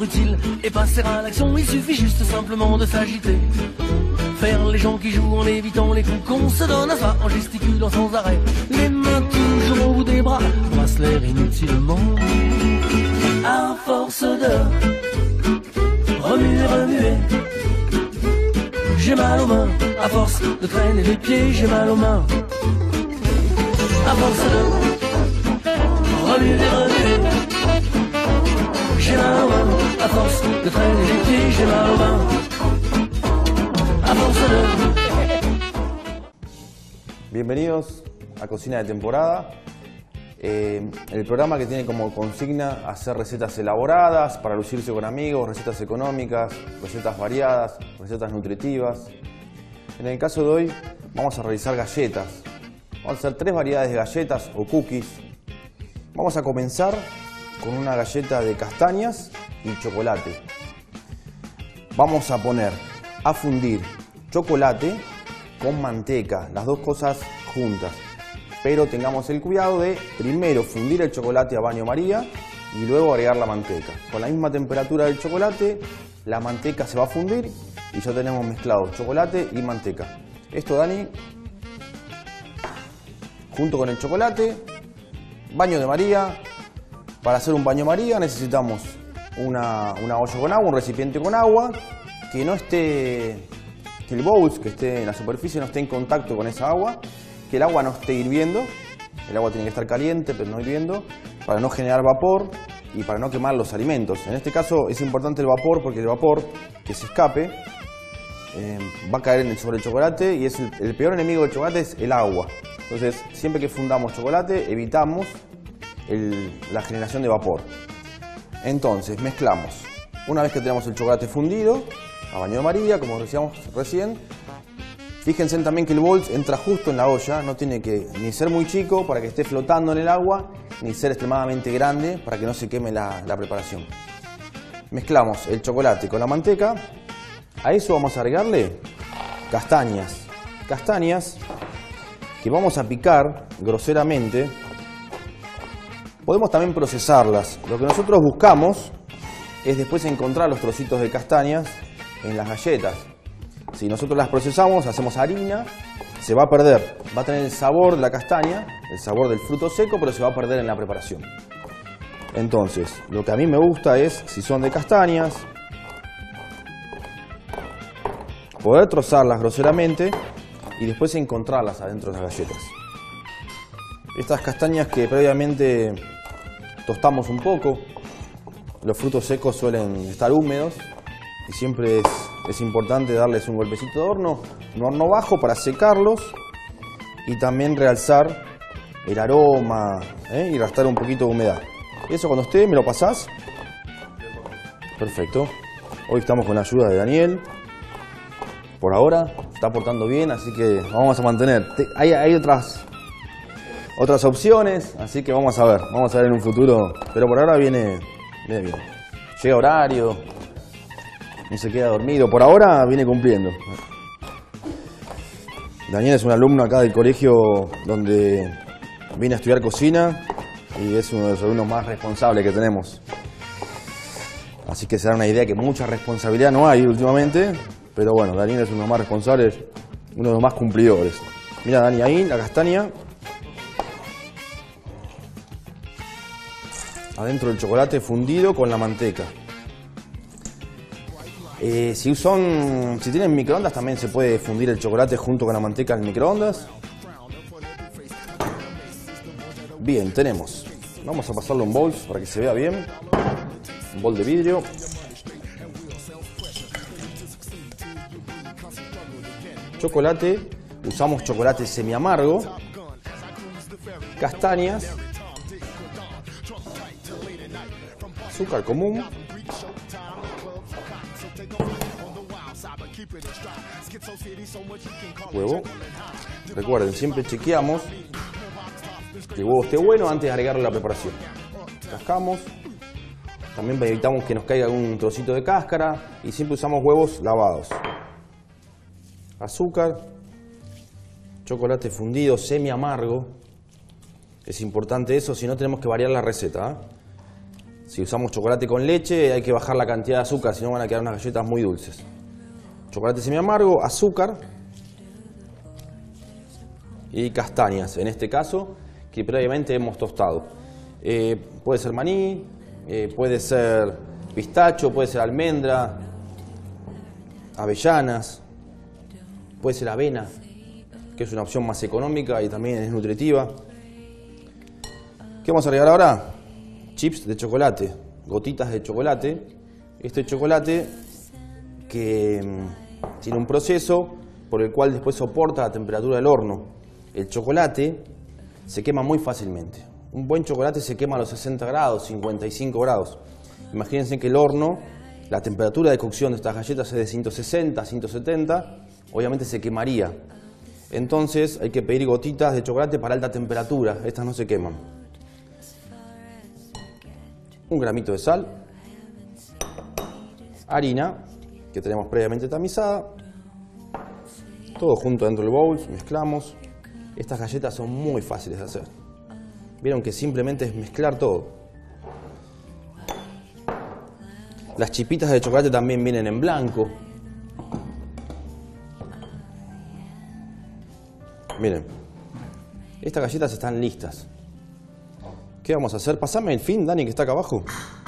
rendre utile et passer à l'action, il suffit juste simplement de s'agiter. Faire les gens qui jouent en évitant les coups qu'on se donne à ça, en gesticulant sans arrêt, les mains toujours au bout des bras, brasse l'air inutilement. À force de remuer, remuer, j'ai mal aux mains. À force de traîner les pieds, j'ai mal aux mains. À force de remuer, remuer, j'ai mal aux mains. À force de traîner les pieds, j'ai mal aux mains. A force de... Bienvenidos a Cocina de Temporada, el programa que tiene como consigna hacer recetas elaboradas para lucirse con amigos, recetas económicas, recetas variadas, recetas nutritivas. En el caso de hoy vamos a realizar galletas. Vamos a hacer 3 variedades de galletas o cookies. Vamos a comenzar con una galleta de castañas y chocolate. Vamos a poner a fundir chocolate con manteca, las dos cosas juntas. Pero tengamos el cuidado de primero fundir el chocolate a baño María y luego agregar la manteca. Con la misma temperatura del chocolate, la manteca se va a fundir y ya tenemos mezclado chocolate y manteca. Esto, Dani, junto con el chocolate, baño de María. Para hacer un baño María necesitamos una olla con agua, un recipiente con agua, que no esté, que el bowl que esté en la superficie no esté en contacto con esa agua, que el agua no esté hirviendo, el agua tiene que estar caliente pero no hirviendo, para no generar vapor y para no quemar los alimentos. En este caso es importante el vapor porque el vapor que se escape va a caer sobre el chocolate y es el peor enemigo del chocolate es el agua. Entonces siempre que fundamos chocolate evitamos la generación de vapor. Entonces mezclamos. Una vez que tenemos el chocolate fundido a baño de María, como decíamos recién, fíjense también que el bol entra justo en la olla, no tiene que ni ser muy chico para que esté flotando en el agua, ni ser extremadamente grande para que no se queme la preparación. Mezclamos el chocolate con la manteca, a eso vamos a agregarle castañas. Castañas que vamos a picar groseramente. Podemos también procesarlas. Lo que nosotros buscamos es después encontrar los trocitos de castañas en las galletas. Si nosotros las procesamos, hacemos harina, se va a perder. Va a tener el sabor de la castaña, el sabor del fruto seco, pero se va a perder en la preparación. Entonces, lo que a mí me gusta es, si son de castañas, poder trozarlas groseramente y después encontrarlas adentro de las galletas. Estas castañas que previamente tostamos un poco, los frutos secos suelen estar húmedos y siempre es importante darles un golpecito de horno, un horno bajo para secarlos y también realzar el aroma y gastar un poquito de humedad. Eso cuando esté me lo pasás. Perfecto. Hoy estamos con la ayuda de Daniel. Por ahora está portando bien, así que vamos a mantener. Hay otras opciones, así que vamos a ver en un futuro, pero por ahora viene bien. Llega horario, no se queda dormido, por ahora viene cumpliendo. Daniel es un alumno acá del colegio donde viene a estudiar cocina y es uno de los alumnos más responsables que tenemos. Así que se da una idea que mucha responsabilidad no hay últimamente, pero bueno, Daniel es uno de los más responsables, uno de los más cumplidores. Mira, Dani, ahí la castaña adentro del chocolate fundido con la manteca. Si tienen microondas también se puede fundir el chocolate junto con la manteca en el microondas. Bien, tenemos. Vamos a pasarlo en bowls para que se vea bien. Un bol de vidrio. Chocolate. Usamos chocolate semiamargo. Castañas. Azúcar común. Huevo. Recuerden, siempre chequeamos que el huevo esté bueno antes de agregarle la preparación. Cascamos. También evitamos que nos caiga un trocito de cáscara y siempre usamos huevos lavados. Azúcar. Chocolate fundido semi amargo. Es importante eso, si no tenemos que variar la receta. Si usamos chocolate con leche hay que bajar la cantidad de azúcar, si no van a quedar unas galletas muy dulces. Chocolate semi amargo, azúcar y castañas, en este caso, que previamente hemos tostado. Puede ser maní, puede ser pistacho, puede ser almendra, avellanas, puede ser avena, que es una opción más económica y también es nutritiva. ¿Qué vamos a agregar ahora? Chips de chocolate, gotitas de chocolate. Este chocolate que tiene un proceso por el cual después soporta la temperatura del horno. El chocolate se quema muy fácilmente. Un buen chocolate se quema a los 60 grados, 55 grados. Imagínense que el horno, la temperatura de cocción de estas galletas es de 160, 170, obviamente se quemaría. Entonces hay que pedir gotitas de chocolate para alta temperatura, estas no se queman. Un gramito de sal, harina, que tenemos previamente tamizada, todo junto dentro del bowl, mezclamos. Estas galletas son muy fáciles de hacer. Vieron que simplemente es mezclar todo. Las chipitas de chocolate también vienen en blanco. Miren, estas galletas están listas. ¿Qué vamos a hacer? Pasame el fin, Dani, que está acá abajo.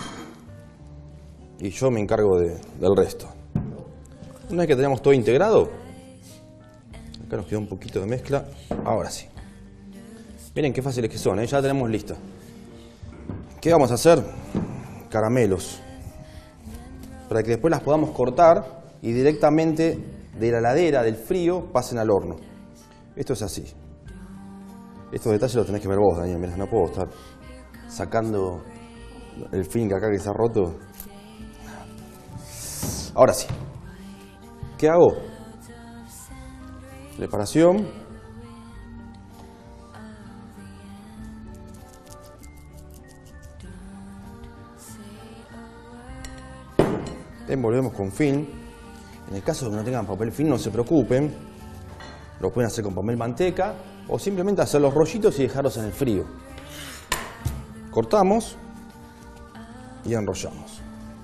Y yo me encargo del resto. Una vez que tenemos todo integrado, acá nos queda un poquito de mezcla. Ahora sí. Miren qué fáciles que son, ¿eh? Ya la tenemos lista. ¿Qué vamos a hacer? Caramelos. Para que después las podamos cortar y directamente de la heladera, del frío, pasen al horno. Esto es así. Estos detalles los tenés que ver vos, Daniel. Mirá, no puedo estar sacando el film que acá que está roto. Ahora sí. ¿Qué hago? Preparación. Envolvemos con film. En el caso de que no tengan papel film, no se preocupen. Lo pueden hacer con papel manteca o simplemente hacer los rollitos y dejarlos en el frío. Cortamos y enrollamos.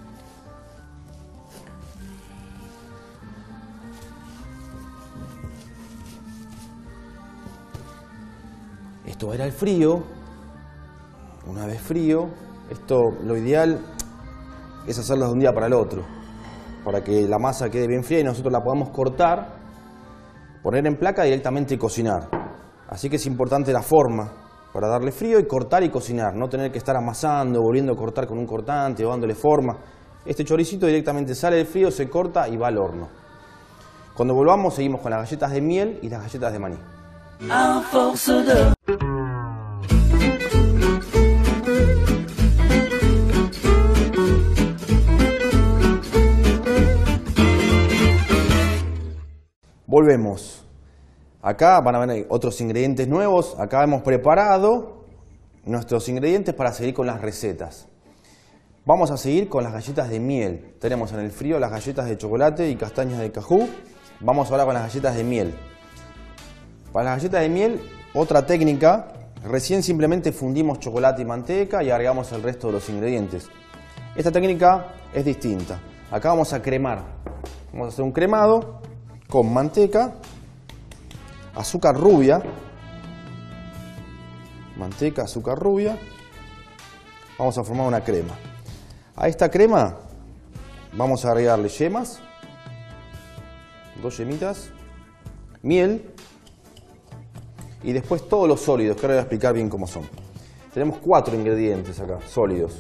Esto va a ir al frío. Una vez frío, lo ideal es hacerlo de un día para el otro, para que la masa quede bien fría y nosotros la podamos cortar, poner en placa directamente y cocinar. Así que es importante la forma para darle frío y cortar y cocinar, no tener que estar amasando, volviendo a cortar con un cortante o dándole forma. Este choricito directamente sale del frío, se corta y va al horno. Cuando volvamos seguimos con las galletas de miel y las galletas de maní. À force de... Volvemos. Acá van a ver otros ingredientes nuevos. Acá hemos preparado nuestros ingredientes para seguir con las recetas. Vamos a seguir con las galletas de miel. Tenemos en el frío las galletas de chocolate y castañas de cajú. Vamos ahora con las galletas de miel. Para las galletas de miel, otra técnica. Recién simplemente fundimos chocolate y manteca y agregamos el resto de los ingredientes. Esta técnica es distinta. Acá vamos a cremar. Vamos a hacer un cremado con manteca, azúcar rubia, manteca, azúcar rubia. Vamos a formar una crema. A esta crema vamos a agregarle yemas, 2 yemitas, miel y después todos los sólidos, que ahora voy a explicar bien cómo son. Tenemos 4 ingredientes acá, sólidos.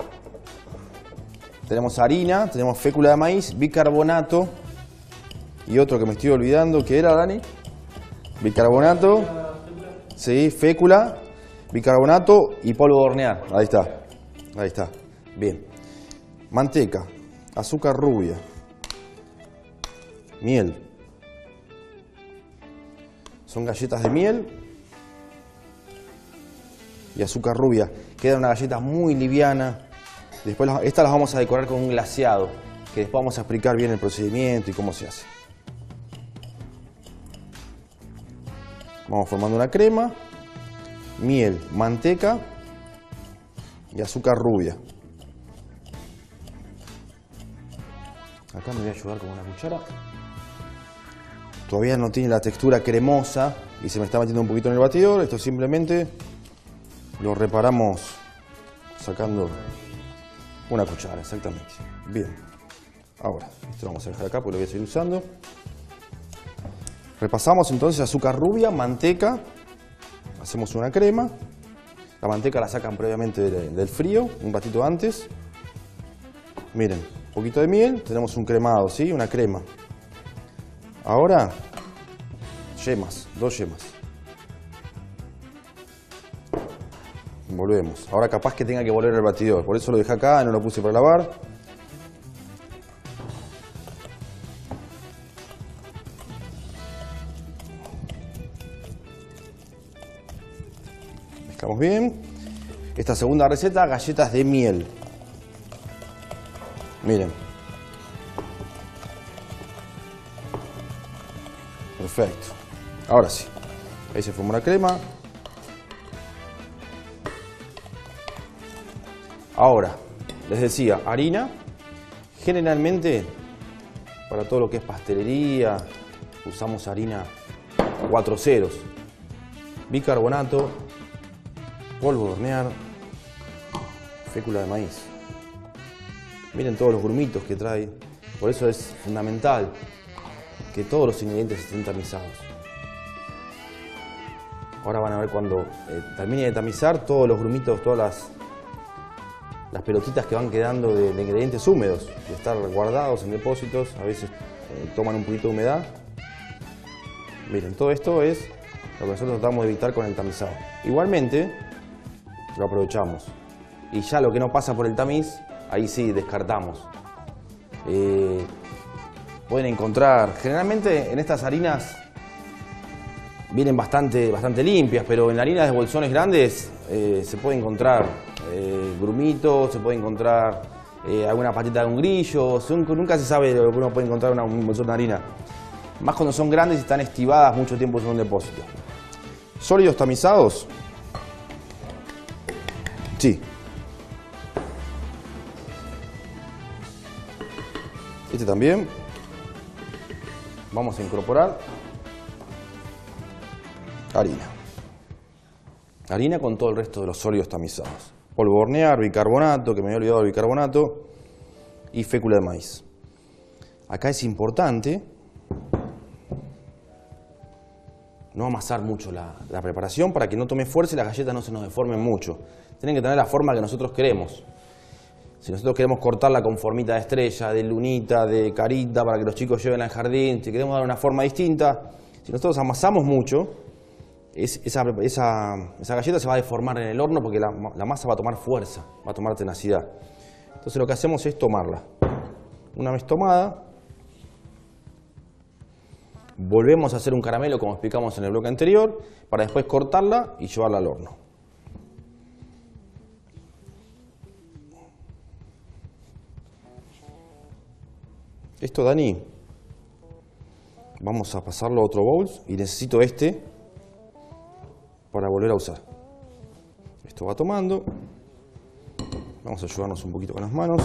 Tenemos harina, tenemos fécula de maíz, bicarbonato y otro que me estoy olvidando, ¿qué era, Dani? Bicarbonato, sí, fécula, bicarbonato y polvo de hornear. Ahí está, bien. Manteca, azúcar rubia, miel. Son galletas de miel y azúcar rubia. Queda una galleta muy liviana. Después estas las vamos a decorar con un glaseado, que después vamos a explicar bien el procedimiento y cómo se hace. Vamos formando una crema, miel, manteca y azúcar rubia. Acá me voy a ayudar con una cuchara. Todavía no tiene la textura cremosa y se me está metiendo un poquito en el batidor. Esto simplemente lo reparamos sacando una cuchara, exactamente. Bien. Ahora, esto lo vamos a dejar acá porque lo voy a seguir usando. Repasamos entonces azúcar rubia, manteca. Hacemos una crema. La manteca la sacan previamente del frío, un ratito antes. Miren, un poquito de miel, tenemos un cremado, ¿sí? Una crema. Ahora, yemas, 2 yemas. Volvemos. Ahora capaz que tenga que volver al batidor, por eso lo dejé acá, no lo puse para lavar. Mezclamos bien. Esta segunda receta, galletas de miel. Miren. Perfecto. Ahora sí. Ahí se formó la crema. Ahora, les decía, harina. Generalmente, para todo lo que es pastelería, usamos harina 4 ceros. Bicarbonato, polvo de hornear, fécula de maíz. Miren todos los grumitos que trae. Por eso es fundamental que todos los ingredientes estén tamizados. Ahora van a ver cuando termine de tamizar todos los grumitos, todas las pelotitas que van quedando de ingredientes húmedos, de estar guardados en depósitos, a veces toman un poquito de humedad. Miren, todo esto es lo que nosotros tratamos de evitar con el tamizado. Igualmente, lo aprovechamos. Y ya lo que no pasa por el tamiz, ahí sí descartamos. Pueden encontrar, generalmente en estas harinas vienen bastante limpias, pero en harinas de bolsones grandes se puede encontrar grumitos, se puede encontrar alguna patita de un grillo, nunca se sabe lo que uno puede encontrar en un bolsón de harina. Más cuando son grandes y están estivadas mucho tiempo en un depósito. Sólidos tamizados. Sí. Este también. Vamos a incorporar harina. Harina con todo el resto de los sólidos tamizados. Polvo de hornear, bicarbonato, que me había olvidado del bicarbonato, y fécula de maíz. Acá es importante no amasar mucho la preparación para que no tome fuerza y las galletas no se nos deformen mucho. Tienen que tener la forma que nosotros queremos. Si nosotros queremos cortarla con formita de estrella, de lunita, de carita, para que los chicos lleven al jardín, si queremos dar una forma distinta, si nosotros amasamos mucho, esa galleta se va a deformar en el horno porque la masa va a tomar fuerza, va a tomar tenacidad. Entonces lo que hacemos es tomarla. Una vez tomada, volvemos a hacer un caramelo como explicamos en el bloque anterior, para después cortarla y llevarla al horno. Esto, Dani, vamos a pasarlo a otro bowl y necesito este para volver a usar. Esto va tomando. Vamos a ayudarnos un poquito con las manos.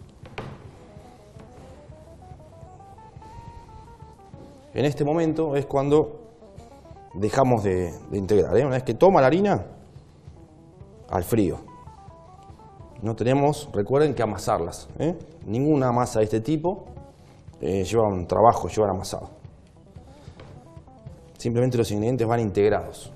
En este momento es cuando dejamos de integrar. Una vez que toma la harina, al frío. No tenemos, recuerden, que amasarlas. Ninguna masa de este tipo lleva un trabajo, lleva amasado. Simplemente los ingredientes van integrados.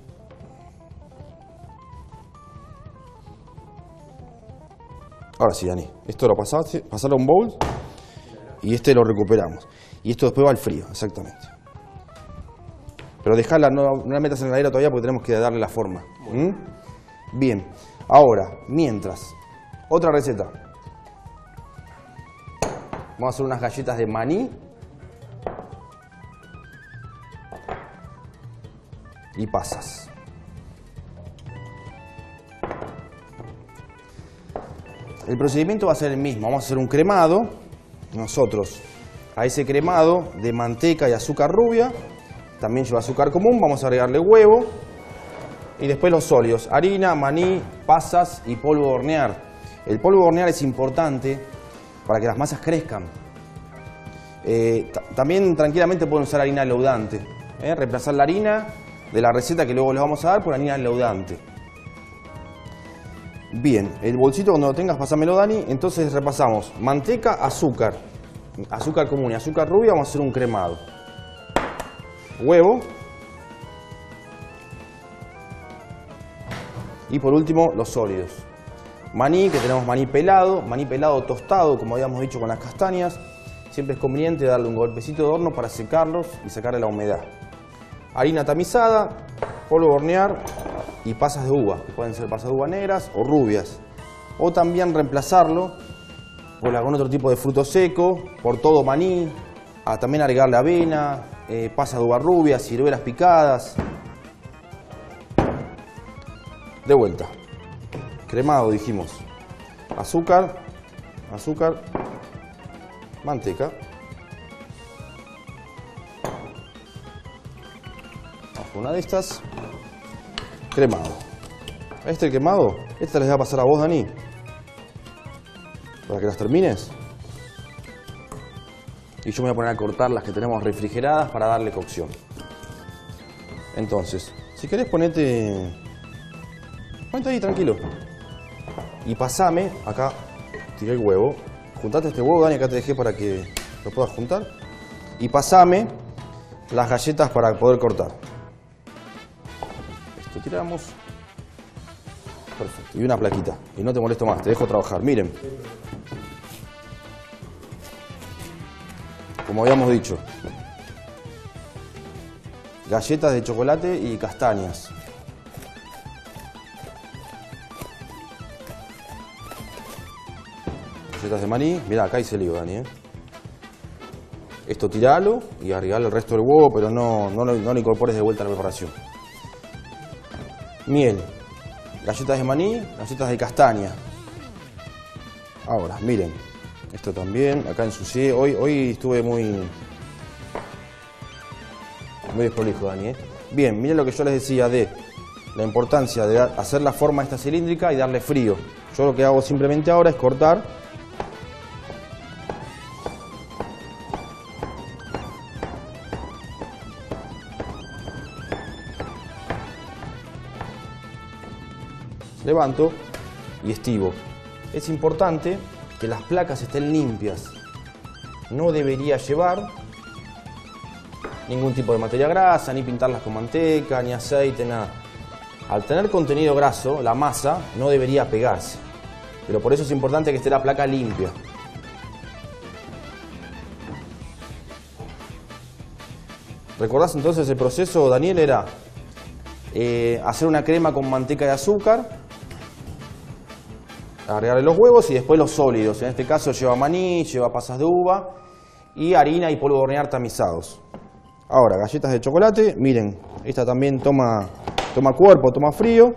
Ahora sí, Dani, esto lo pasarlo a un bowl y este lo recuperamos. Y esto después va al frío, exactamente. Pero dejarla, no la metas en la heladera todavía porque tenemos que darle la forma. Bien, ahora, mientras, otra receta. Vamos a hacer unas galletas de maní y pasas. El procedimiento va a ser el mismo. Vamos a hacer un cremado. Nosotros a ese cremado de manteca y azúcar rubia, también lleva azúcar común, vamos a agregarle huevo y después los sólidos, harina, maní, pasas y polvo de hornear. El polvo de hornear es importante para que las masas crezcan. También tranquilamente pueden usar harina leudante. Reemplazar la harina de la receta que luego les vamos a dar por harina leudante. Bien, el bolsito cuando lo tengas, pásamelo, Dani. Entonces repasamos: manteca, azúcar, azúcar común y azúcar rubia. Vamos a hacer un cremado. Huevo. Y por último, los sólidos. Maní, que tenemos maní pelado tostado, como habíamos dicho con las castañas. Siempre es conveniente darle un golpecito de horno para secarlos y sacarle la humedad. Harina tamizada, polvo de hornear y pasas de uva, que pueden ser pasas de uva negras o rubias. O también reemplazarlo por algún otro tipo de fruto seco, por todo maní. También agregarle avena, pasas de uva rubias, ciruelas picadas. De vuelta. Cremado dijimos. Azúcar, manteca. Bajo una de estas. Cremado. ¿Este el quemado? Esta les va a pasar a vos, Dani, para que las termines. Y yo me voy a poner a cortar las que tenemos refrigeradas para darle cocción. Entonces, si querés ponete ahí, tranquilo. Y pasame, acá tiré el huevo. Juntate este huevo, Dani, acá te dejé para que lo puedas juntar. Y pasame las galletas para poder cortar. Esto tiramos. Perfecto. Y una plaquita. Y no te molesto más, te dejo trabajar. Miren. Como habíamos dicho. Galletas de chocolate y castañas. Galletas de maní. Mirá, acá hice lío, Dani, Esto tiralo y agregale el resto del huevo, pero no lo incorpores de vuelta a la preparación. Miel. Galletas de maní, galletas de castaña. Ahora, miren. Esto también, acá ensucié. Hoy estuve muy desprolijo, Dani, Bien, miren lo que yo les decía de la importancia de hacer la forma esta cilíndrica y darle frío. Yo lo que hago simplemente ahora es cortar. Levanto y estivo. Es importante que las placas estén limpias. No debería llevar ningún tipo de materia grasa, ni pintarlas con manteca, ni aceite, nada. Al tener contenido graso, la masa no debería pegarse. Pero por eso es importante que esté la placa limpia. ¿Recordás entonces el proceso, Daniel? Era hacer una crema con manteca y azúcar, agregarle los huevos y después los sólidos. En este caso lleva maní, lleva pasas de uva y harina y polvo de hornear tamizados. Ahora, galletas de chocolate. Miren, esta también toma cuerpo, toma frío.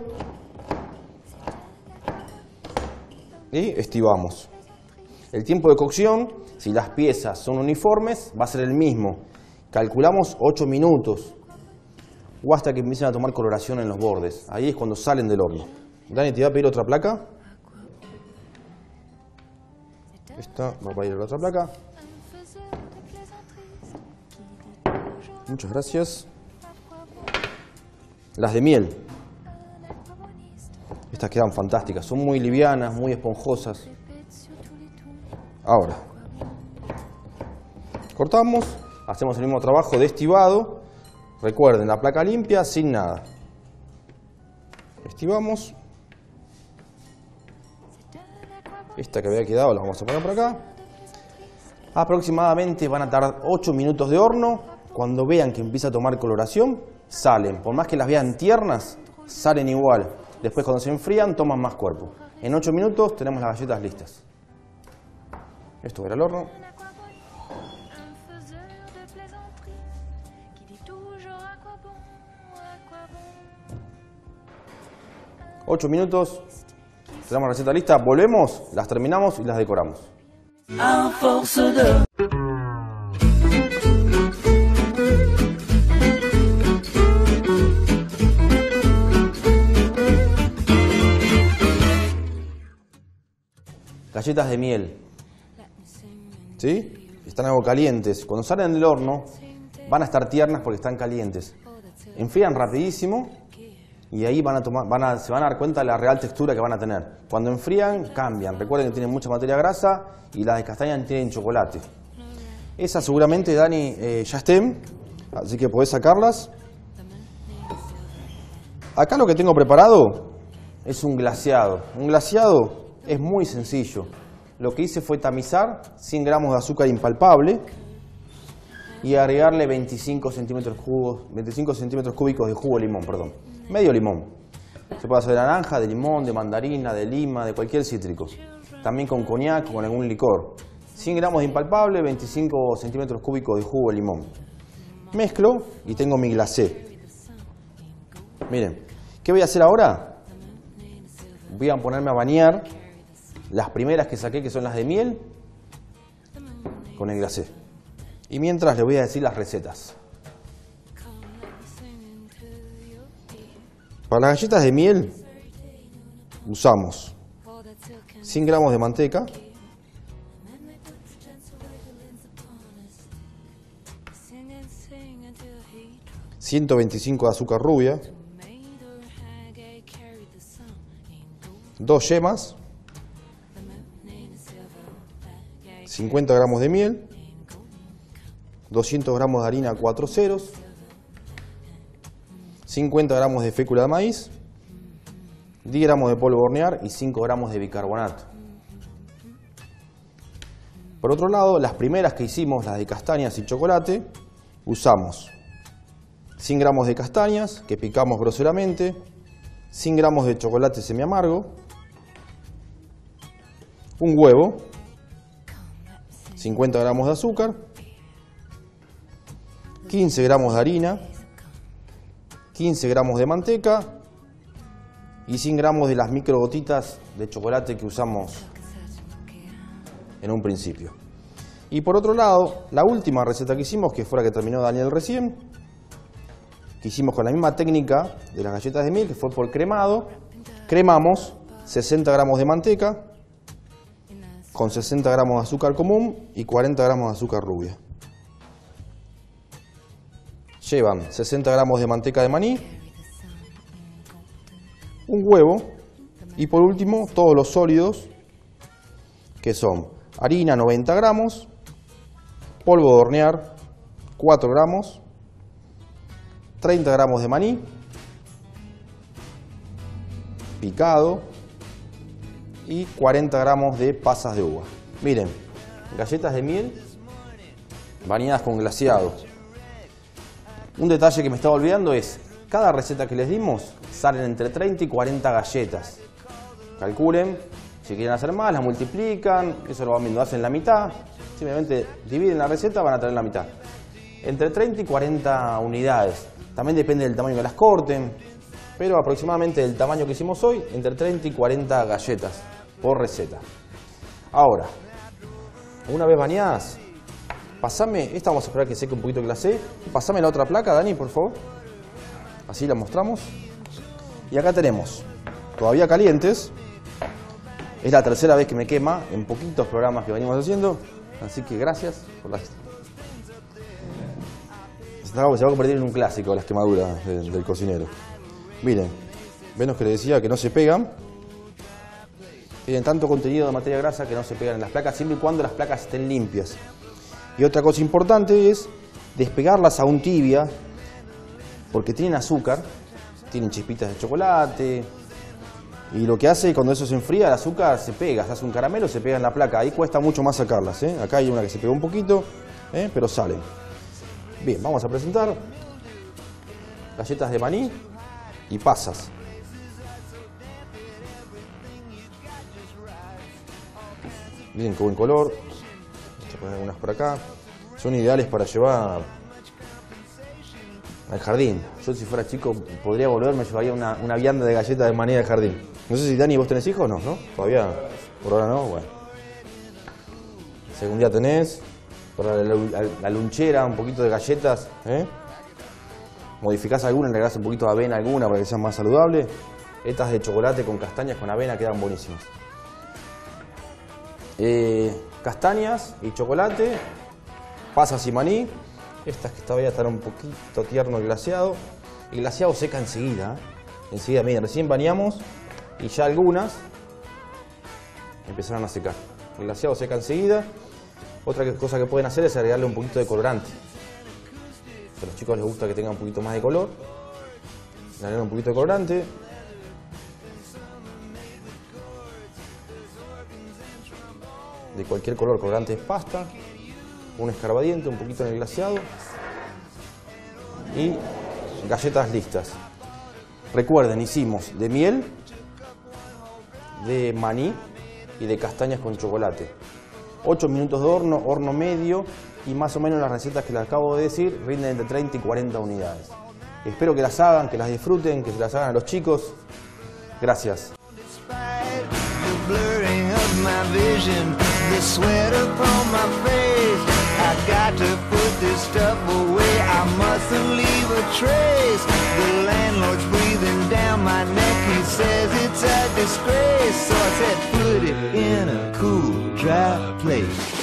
Y estivamos. El tiempo de cocción, si las piezas son uniformes, va a ser el mismo. Calculamos 8 minutos. O hasta que empiecen a tomar coloración en los bordes. Ahí es cuando salen del horno. Dani, ¿te voy a pedir otra placa? Esta va a ir a la otra placa. Muchas gracias. Las de miel. Estas quedan fantásticas. Son muy livianas, muy esponjosas. Ahora. Cortamos. Hacemos el mismo trabajo de estivado. Recuerden, la placa limpia, sin nada. Estivamos. Esta que había quedado la vamos a poner por acá. Aproximadamente van a tardar 8 minutos de horno. Cuando vean que empieza a tomar coloración, salen. Por más que las vean tiernas, salen igual. Después cuando se enfrían, toman más cuerpo. En 8 minutos tenemos las galletas listas. Esto va al horno. Ocho minutos. Tenemos la receta lista, volvemos, las terminamos y las decoramos. À force de Galletas de miel. ¿Sí? están algo calientes. Cuando salen del horno van a estar tiernas porque están calientes. Enfrían rapidísimo y ahí se van a dar cuenta de la real textura que van a tener. Cuando enfrían, cambian. Recuerden que tienen mucha materia grasa y las de castaña tienen chocolate. Esas seguramente, Dani, ya estén, así que podés sacarlas. Acá lo que tengo preparado es un glaseado. Un glaseado es muy sencillo. Lo que hice fue tamizar 100 gramos de azúcar impalpable y agregarle 25 centímetros cúbicos de jugo de limón, perdón. Medio limón. Se puede hacer de naranja, de limón, de mandarina, de lima, de cualquier cítrico. También con coñac o con algún licor. 100 gramos de impalpable, 25 centímetros cúbicos de jugo de limón. Mezclo y tengo mi glacé. Miren, ¿qué voy a hacer ahora? Voy a ponerme a bañar las primeras que saqué, que son las de miel, con el glacé. Y mientras les voy a decir las recetas. Para las galletas de miel usamos 100 gramos de manteca, 125 de azúcar rubia, 2 yemas, 50 gramos de miel, 200 gramos de harina 4 ceros, 50 gramos de fécula de maíz, 10 gramos de polvo de hornear y 5 gramos de bicarbonato. Por otro lado, las primeras que hicimos, las de castañas y chocolate, usamos 100 gramos de castañas que picamos groseramente, 100 gramos de chocolate semiamargo, un huevo, 50 gramos de azúcar, 15 gramos de harina, 15 gramos de manteca y 100 gramos de las micro gotitas de chocolate que usamos en un principio. Y por otro lado, la última receta que hicimos, que fue la que terminó Daniel recién, que hicimos con la misma técnica de las galletas de miel, que fue por cremado. Cremamos 60 gramos de manteca con 60 gramos de azúcar común y 40 gramos de azúcar rubia. Llevan 60 gramos de manteca de maní, un huevo y por último todos los sólidos, que son harina 90 gramos, polvo de hornear 4 gramos, 30 gramos de maní picado y 40 gramos de pasas de uva. Miren, galletas de miel bañadas con glaseado. Un detalle que me estaba olvidando es, cada receta que les dimos salen entre 30 y 40 galletas. Calculen, si quieren hacer más, las multiplican, eso lo van viendo, hacen la mitad, simplemente dividen la receta, van a tener la mitad. Entre 30 y 40 unidades. También depende del tamaño que las corten, pero aproximadamente del tamaño que hicimos hoy, entre 30 y 40 galletas por receta. Ahora, una vez bañadas, pasame, esta vamos a esperar que seque un poquito el glacé, pasame la otra placa, Dani, por favor. Así la mostramos. Y acá tenemos, todavía calientes, es la tercera vez que me quema en poquitos programas que venimos haciendo, así que gracias por las... Se va a convertir en un clásico las quemaduras del cocinero. Miren, ven los que les decía que no se pegan. Tienen tanto contenido de materia grasa que no se pegan en las placas, siempre y cuando las placas estén limpias. Y otra cosa importante es despegarlas aún tibia, porque tienen azúcar, tienen chispitas de chocolate, y lo que hace cuando eso se enfría, el azúcar se pega, se hace un caramelo, se pega en la placa, ahí cuesta mucho más sacarlas. Acá hay una que se pegó un poquito, pero salen. Bien, vamos a presentar galletas de maní y pasas. Miren qué buen color. Vamos a poner algunas por acá. Son ideales para llevar al jardín. Yo si fuera chico podría volver, me llevaría una vianda de galletas de maní al jardín. No sé si Dani, vos tenés hijos o no, ¿no? Todavía, por ahora no, bueno. Si algún día tenés, para la lunchera, un poquito de galletas, modificás alguna, le agregás un poquito de avena alguna para que sea más saludable. Estas de chocolate con castañas con avena quedan buenísimas. Castañas y chocolate pasas y maní. Estas que todavía están un poquito tierno el glaseado. El glaseado seca enseguida. Enseguida, miren, recién bañamos y ya algunas empezaron a secar. El glaseado seca enseguida. Otra cosa que pueden hacer es agregarle un poquito de colorante. A los chicos les gusta que tenga un poquito más de color. Le agregan un poquito de colorante. De cualquier color, colorante es pasta. Un escarbadiente, un poquito en el glaseado. Y galletas listas. Recuerden, hicimos de miel, de maní y de castañas con chocolate. 8 minutos de horno, horno medio, y más o menos las recetas que les acabo de decir rinden entre 30 y 40 unidades. Espero que las hagan, que las disfruten, que se las hagan a los chicos. Gracias. So I said, put it in a cool, dry place.